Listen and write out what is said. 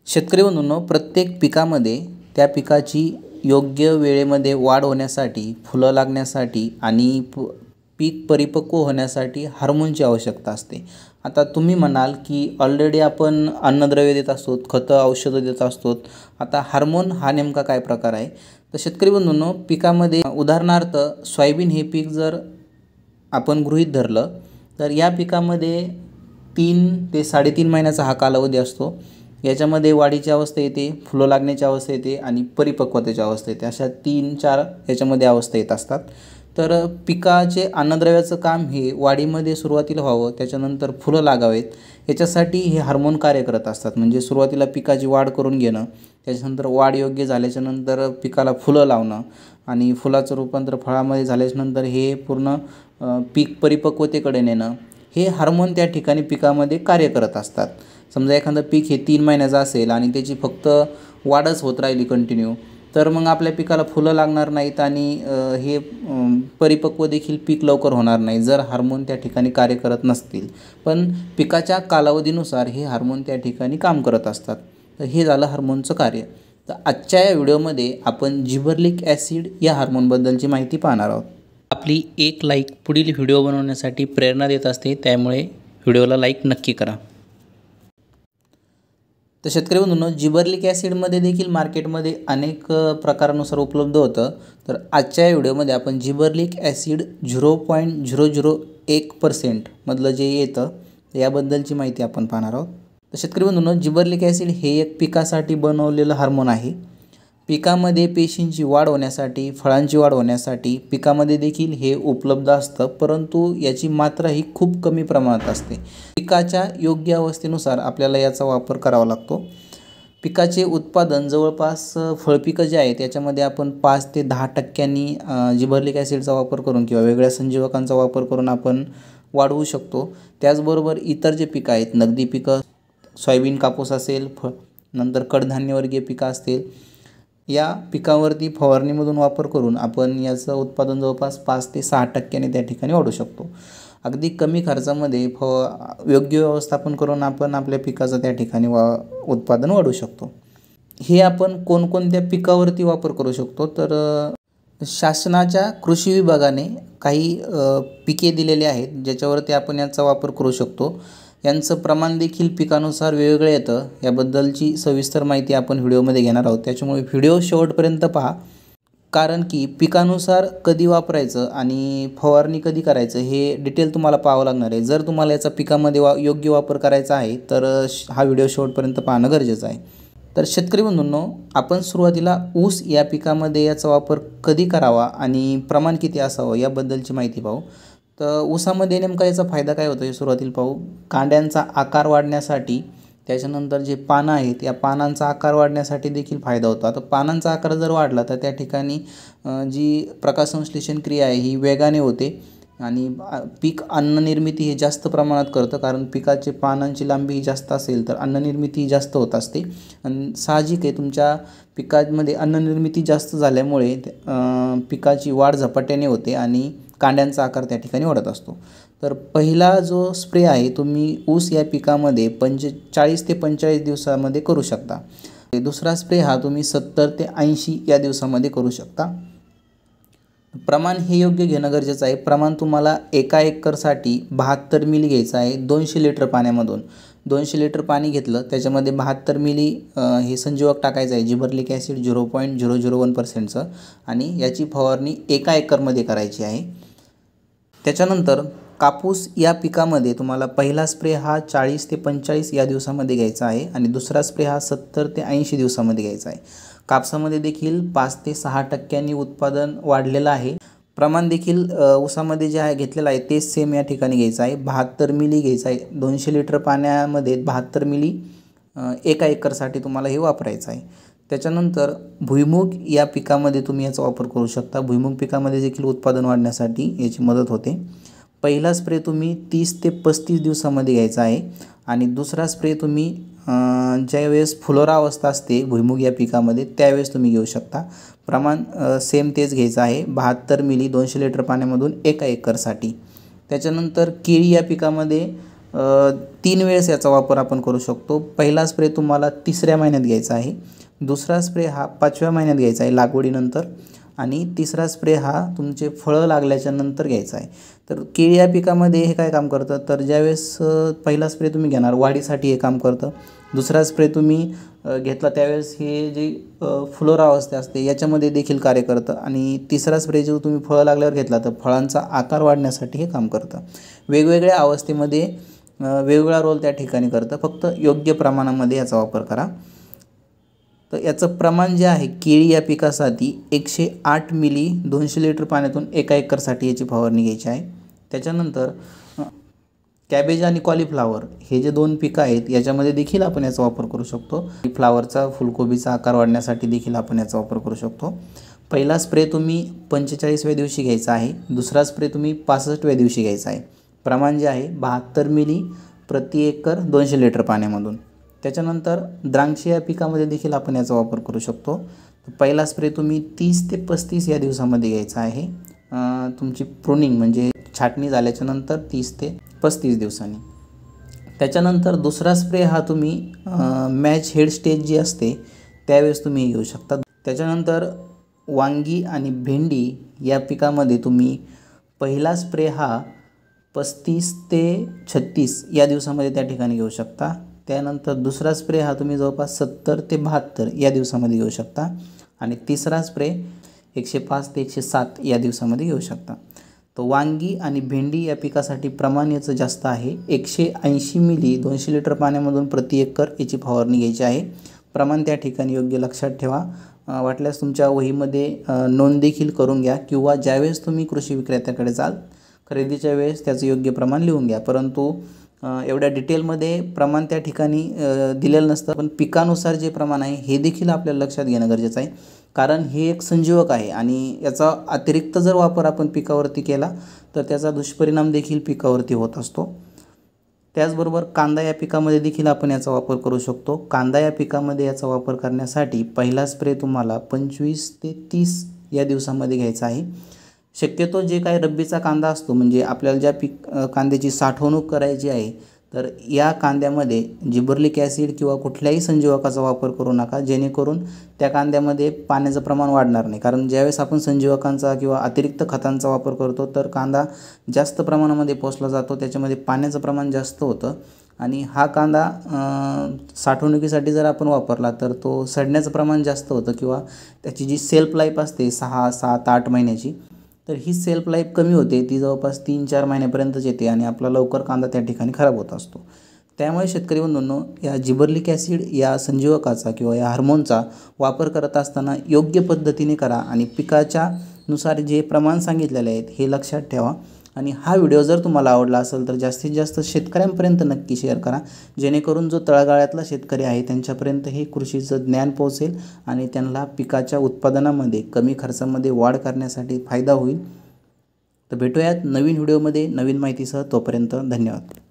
शेतकरी बंधूंनो, प्रत्येक पिकामध्ये त्या पिकाची योग्य वेळेमध्ये वाढ होण्यासाठी, फुलं लागण्यासाठी आणि पीक परिपक्व होण्यासाठी हार्मोनची आवश्यकता असते। आता तुम्ही म्हणाल की ऑलरेडी आपण अन्नद्रव्य देत असतो, खतं औषधं देत असतो, आता हार्मोन हा नेमका काय प्रकार आहे? तर शेतकरी बंधूंनो, पिकामध्ये उदाहरणार्थ सोयाबीन हे पीक जर आपण गृहीत धरलं तर या पिकामध्ये 3 ते 3.5 महिन्याचा हा कालावधी असतो। याच्यामध्ये वाढीची अवस्था येते, फुलं लागण्याची अवस्था येते आणि परिपक्वतेची अवस्था येते, अशा 3-4 याच्यामध्ये अवस्था येत असतात। तर पिकाचे अन्नद्रव्याचं काम हे वाढीमध्ये सुरुवातीला व्हावं, त्याच्यानंतर फुलं लागावेत, याच्यासाठी हे हार्मोन कार्य करत असतात। म्हणजे सुरुवातीला पिकाची वाढ करून घेणं, त्याच्यानंतर वाढ योग्य झाल्याच्यानंतर पिकाला फुलं लावणं आणि फुलाचं रूपांतर फळामध्ये झाल्याच्यानंतर हे पूर्ण पीक परिपक्वतेकडे नेणं, हे हार्मोन त्या ठिकाणी पिकामध्ये कार्य करत असतात। समजा एखादं पीक हे 3 महिन्याचं असेल आणि त्याची फक्त वाढच होत राहिली कंटिन्यू, तर मग आपल्या पिकाला फुलं लागणार नाहीत आणि हे परिपक्व देखील पीक लवकर होणार नाही जर हार्मोन त्या ठिकाणी कार्य करत नसतील। पण पिकाच्या कालावधीनुसार हे हार्मोन त्या ठिकाणी काम करत असतात। तर हे झालं हार्मोनचं कार्य। तर आजच्या या व्हिडिओमध्ये आपण जिबर्लिक ॲसिड या हार्मोनबद्दलची माहिती पाहणार आहोत। आपली एक लाईक पुढील व्हिडिओ बनवण्यासाठी प्रेरणा देत असते, त्यामुळे व्हिडिओला लाईक नक्की करा। तर शेतकरी बंधूंनो, जिबर्लिक ॲसिडमध्ये देखील मार्केटमध्ये अनेक प्रकारानुसार उपलब्ध होतं। तर आजच्या या व्हिडिओमध्ये आपण जिबर्लिक ॲसिड 0.001% मधलं जे येतं याबद्दलची माहिती आपण पाहणार आहोत। तर शेतकरी बंधूंनो, जिबर्लिक ॲसिड हे एक पिकासाठी बनवलेलं हार्मोन आहे। पिकामध्ये पेशींची वाढ होण्यासाठी, फळांची वाढ होण्यासाठी पिकामध्ये देखील हे उपलब्ध असतं, परंतु याची मात्रा ही खूप कमी प्रमाणात असते। पिकाच्या योग्य अवस्थेनुसार आपल्याला याचा वापर करावा लागतो। पिकाचे उत्पादन जवळपास फळपिकं जे आहेत याच्यामध्ये आपण 5 ते 10% जिबर्लिक ॲसिडचा वापर करून किंवा वेगळ्या संजीवकांचा वापर करून आपण वाढवू शकतो। त्याचबरोबर इतर जे पिकं आहेत, नगदी पिकं, सोयाबीन, कापूस असेल, नंतर कडधान्यवर्गीय पिकं असतील, या पिकावरती फवारणीमधून वापर करून आपण याचं उत्पादन जवळपास 5 ते 6% त्या ठिकाणी वाढवू शकतो। अगदी कमी खर्चामध्ये योग्य व्यवस्थापन करून आपण आपल्या पिकाचं त्या ठिकाणी उत्पादन वाढवू शकतो। हे आपण कोणकोणत्या पिकावरती वापर करू शकतो? तर शासनाच्या कृषी विभागाने काही पिके दिलेली आहेत ज्याच्यावरती आपण याचा वापर करू शकतो। यांचं प्रमाण देखील पिकानुसार वेगवेगळं येतं। याबद्दलची सविस्तर माहिती आपण व्हिडिओमध्ये घेणार आहोत, त्याच्यामुळे व्हिडिओ शेवटपर्यंत पहा, कारण की पिकानुसार कधी वापरायचं आणि फवारणी कधी करायचं हे डिटेल तुम्हाला पाहावं लागणार आहे। जर तुम्हाला याचा पिकामध्ये योग्य वापर करायचा आहे तर हा व्हिडिओ शेवटपर्यंत पाहणं गरजेचं आहे। तर शेतकरी बंधूंनो, आपण सुरुवातीला ऊस या पिकामध्ये याचा वापर कधी करावा आणि प्रमाण किती असावं याबद्दलची माहिती पाहू। तर ऊसामध्ये नेमका याचा फायदा काय होतो हे सुरुवातीला पाहू। कांड्यांचा आकार वाढण्यासाठी, त्याच्यानंतर जे पानं आहेत या पानांचा आकार वाढण्यासाठी देखील फायदा होतो। आता पानांचा आकार जर वाढला तर त्या ठिकाणी जी प्रकाशसंश्लेषण क्रिया आहे ही वेगाने होते आणि पीक अन्ननिर्मिती हे जास्त प्रमाणात करतं, कारण पिकाचे पानांची लांबी ही जास्त असेल तर अन्ननिर्मिती जास्त होत असते। आणि साहजिक आहे, तुमच्या पिकामध्ये अन्ननिर्मिती जास्त झाल्यामुळे पिकाची वाढ झपाट्याने होते आणि कांड्यांचा आकार त्या ठिकाणी वाढत असतो। तर पहिला जो स्प्रे आहे तुम्ही ऊस या पिकामध्ये 40 ते 45 दिवसामध्ये करू शकता। दुसरा स्प्रे हा तुम्ही 70 ते 80 या दिवसामध्ये करू शकता। प्रमाण हे योग्य घेणं गरजेचं आहे। प्रमाण तुम्हाला एका एकरसाठी 72 मिली घ्यायचं आहे 200 लिटर पाण्यामधून। 200 लिटर पाणी घेतलं, त्याच्यामध्ये 72 मिली हे संजीवक टाकायचं आहे, जिबर्लिक ॲसिड 0.001%चं, आणि याची फवारणी एका एकरमध्ये करायची आहे। त्याच्यानंतर कापूस या पिकामध्ये तुम्हाला पहिला स्प्रे हा 40 ते 45 या दिवसामध्ये घ्यायचा आहे आणि दुसरा स्प्रे हा 70 ते 80 दिवसामध्ये घ्यायचा आहे। कापसामध्ये देखील 5 ते 6% उत्पादन वाढलेलं आहे। प्रमाण देखील ऊसामध्ये जे आहे घेतलेलं आहे तेच सेम या ठिकाणी घ्यायचं आहे, 72 मिली घ्यायचं आहे। 200 लिटर पाण्यामध्ये 72 मिली एका एकरसाठी तुम्हाला हे वापरायचं आहे। त्याच्यानंतर भुईमूग या पिकामध्ये तुम्ही याचा वापर करू शकता। भुईमूग पिकामध्ये देखील उत्पादन वाढण्यासाठी याची मदत होते। पहिला स्प्रे तुम्ही 30 ते 35 दिवसामध्ये घ्यायचा आहे आणि दुसरा स्प्रे तुम्ही ज्यावेळेस फुलोरा अवस्था असते भुईमूग या पिकामध्ये त्यावेळेस तुम्ही घेऊ शकता। प्रमाण सेम तेच घ्यायचं आहे, 72 मिली 200 लिटर पाण्यामधून एका एकरसाठी। त्याच्यानंतर केळी या पिकामध्ये 3 वेळेस याचा वापर आपण करू शकतो. पहिला स्प्रे तुम्हाला 3ऱ्या महिन्यात घ्यायचा आहे, दुसरा स्प्रे हा 5व्या महिन्यात घ्यायचा आहे लागवडीनंतर, आणि तिसरा स्प्रे हा तुमचे फळं लागल्याच्या नंतर घ्यायचा आहे. तर केळी या पिकामध्ये हे काय काम करतं, तर ज्यावेळेस पहिला स्प्रे तुम्ही घेणार वाढीसाठी हे काम करतं, दुसरा स्प्रे तुम्ही घेतला त्यावेळेस हे जी फुलोरावस्था असते याच्यामध्ये देखील कार्य करतं, आणि तिसरा स्प्रे जो तुम्ही फळं लागल्यावर घेतला तर फळांचा आकार वाढण्यासाठी हे काम करतं. वेगवेगळ्या अवस्थेमध्ये वेगवेगळा रोल त्या ठिकाणी करतं. फक्त योग्य प्रमाणामध्ये याचा वापर करा. तर याचं प्रमाण जे आहे केळी या पिकासाठी 108 मिली 200 लिटर पाण्यातून 1 एकरसाठी याची फवारणी घ्यायची आहे. त्याच्यानंतर कॅबेज आणि कॉलीफ्लावर हे जे 2 पिकं आहेत याच्यामध्ये देखील आपण याचा वापर करू शकतो. फ्लावरचा फुलकोबीचा आकार वाढण्यासाठी देखील आपण याचा वापर करू शकतो. पहिला स्प्रे तुम्ही 45व्या दिवशी घ्यायचा आहे, दुसरा स्प्रे तुम्ही 65व्या दिवशी घ्यायचा आहे. प्रमाण जे आहे 72 मिली प्रति एकर 200 लिटर पाण्यामधून. त्याच्यानंतर द्राक्ष या पिकामध्ये देखील आपण याचा वापर करू शकतो. पहिला स्प्रे तुम्ही 30 ते 35 या दिवसामध्ये घ्यायचा आहे. तुमची प्रूनिंग म्हणजे छाटणी झाल्याच्या नंतर 30 ते 35 दिवसांनी. त्याच्यानंतर दुसरा स्प्रे हा तुम्ही मॅच हेड स्टेज जी असते त्यावेळेस तुम्ही घेऊ शकता. त्याच्यानंतर वांगी आणि भेंडी या पिकामध्ये तुम्ही पहिला स्प्रे हा 35 ते 36 या दिवसामध्ये त्या ठिकाणी घेऊ शकता. त्यानंतर दुसरा स्प्रे हा तुम्ही जवळपास 70 ते 72 या दिवसामध्ये घेऊ शकता, आणि तिसरा स्प्रे 105 ते 107 या दिवसामध्ये घेऊ शकता. तर वांगी आणि भेंडी या पिकासाठी प्रमाण याचं जास्त आहे. 180 मिली 200 लिटर पाण्यामधून प्रति एकर याची फवारणी घ्यायची आहे. प्रमाण त्या ठिकाणी योग्य लक्षात ठेवा. वाटल्यास तुमच्या वहीमध्ये नोंद देखील करून घ्या, किंवा ज्यावेळेस तुम्ही कृषी विक्रेत्याकडे जाल खरेदीच्या वेळेस त्याचं योग्य प्रमाण लिहून घ्या. परंतु एवढ्या डिटेलमध्ये प्रमाण त्या ठिकाणी दिलेलं नसतं, पण पिकानुसार जे प्रमाण आहे हे देखील आपल्याला लक्षात घेणं गरजेचं आहे, कारण हे एक संजीवक आहे आणि याचा अतिरिक्त जर वापर आपण पिकावरती केला तर त्याचा दुष्परिणाम देखील पिकावरती होत असतो. त्याचबरोबर कांदा या पिकामध्ये देखील आपण याचा वापर करू शकतो. कांदा या पिकामध्ये याचा वापर करण्यासाठी पहिला स्प्रे तुम्हाला 25 ते 30 या दिवसामध्ये घ्यायचा आहे. शक्यतो जे काही रब्बीचा कांदा असतो, म्हणजे आपल्याला ज्या कांद्याची साठवणूक करायची आहे, तर या कांद्यामध्ये जिबर्लिक ॲसिड किंवा कुठल्याही संजीवकाचा वापर करू नका, जेणेकरून त्या कांद्यामध्ये पाण्याचं प्रमाण वाढणार नाही. कारण ज्यावेळेस आपण संजीवकांचा किंवा अतिरिक्त खतांचा वापर करतो तर कांदा जास्त प्रमाणामध्ये पोसला जातो, त्याच्यामध्ये पाण्याचं प्रमाण जास्त होतं, आणि हा कांदा साठवणुकीसाठी जर आपण वापरला तर तो सडण्याचं प्रमाण जास्त होतं, किंवा त्याची जी सेल्फ लाईफ असते 6, 7, 8 महिन्याची, तर ही सेल्फ लाईफ कमी होते, ती जवळपास 3-4 महिन्यापर्यंतच येते, आणि आपला लवकर कांदा त्या ठिकाणी खराब होत असतो. त्यामुळे शेतकरी बंधूंनो, या जिबर्लिक ॲसिड या संजीवकाचा किंवा या हार्मोनचा वापर करत असताना योग्य पद्धतीने करा, आणि पिकाच्या नुसार जे प्रमाण सांगितलेले आहेत हे लक्षात ठेवा. आणि हा व्हिडिओ जर तुम्हाला आवडला असेल तर जास्तीत जास्त शेतकऱ्यांपर्यंत नक्की शेअर करा, जेणेकरून जो तळागाळातला शेतकरी आहे त्यांच्यापर्यंत हे कृषीचं ज्ञान पोहोचेल आणि त्यांना पिकाच्या उत्पादनामध्ये कमी खर्चामध्ये वाढ करण्यासाठी फायदा होईल. तर भेटूयात नवीन व्हिडिओमध्ये नवीन माहितीसह. तोपर्यंत धन्यवाद.